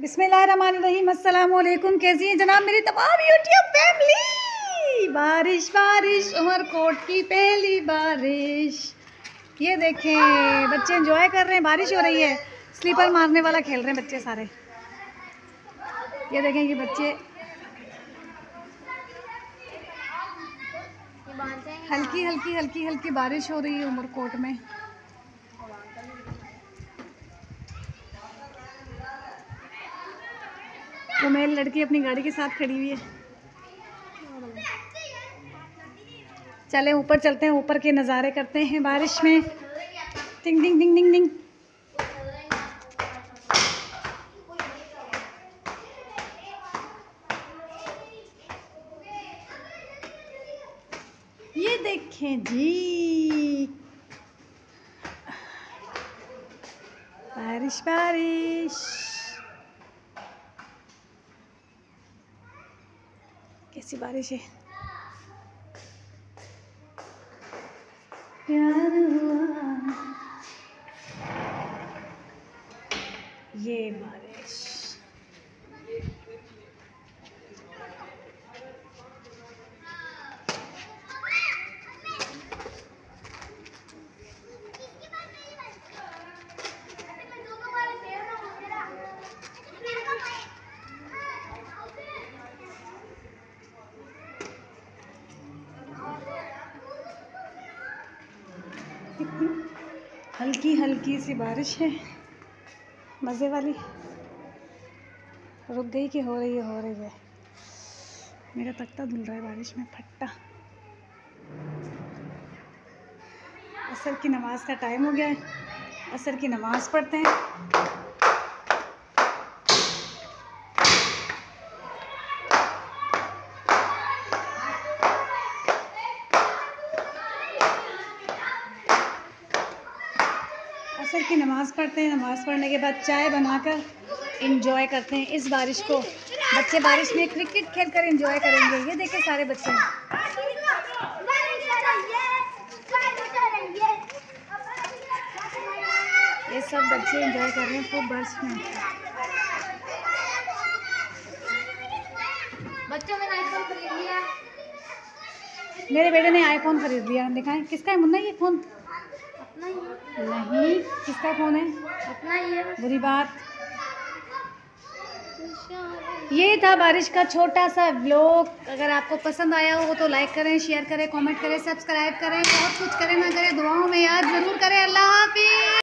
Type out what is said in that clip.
बिस्मिल्लाहिर्रहमानिर्रहीम। अस्सलाम वालेकुम। कैसी है जनाब मेरी तमाम यूट्यूब फैमिली। बारिश बारिश उमरकोट की पहली बारिश। ये देखें बच्चे एंजॉय कर रहे हैं, बारिश हो रही है। स्लीपर मारने वाला खेल रहे हैं बच्चे सारे। ये देखें ये बच्चे हल्की हल्की हल्की हल्की बारिश हो रही है उमरकोट में। तो मेरी लड़की अपनी गाड़ी के साथ खड़ी हुई है। चले ऊपर चलते हैं, ऊपर के नज़ारे करते हैं बारिश में। टिंग टिंग टिंग टिंग टिंग। ये देखें जी बारिश बारिश। कैसी बारिश है। प्यार हुआ ये बारिश। हल्की हल्की सी बारिश है, मज़े वाली। रुक गई कि हो रही है। मेरा तख्ता धुल रहा है बारिश में फट्टा। असर की नमाज का टाइम हो गया है, असर की नमाज पढ़ते हैं। असर की नमाज़ पढ़ते हैं। नमाज़ पढ़ने के बाद चाय बनाकर एंजॉय करते हैं इस बारिश को। बच्चे बारिश में क्रिकेट खेलकर एंजॉय करेंगे। ये देखें सारे बच्चे, ये सब बच्चे एंजॉय कर रहे हैं खूब बारिश में। बच्चों ने आईफोन खरीद लिया। मेरे बेटे ने आईफोन खरीद लिया। दिखाएं किसका है मुन्ना ये फ़ोन? अपना ही है। नहीं, किसका फ़ोन है? अपना ही है। बुरी बात। ये था बारिश का छोटा सा व्लॉग। अगर आपको पसंद आया हो तो लाइक करें, शेयर करें, कमेंट करें, सब्सक्राइब करें, बहुत कुछ करें ना करें दुआओं में याद ज़रूर करें। अल्लाह हाफ़िज़।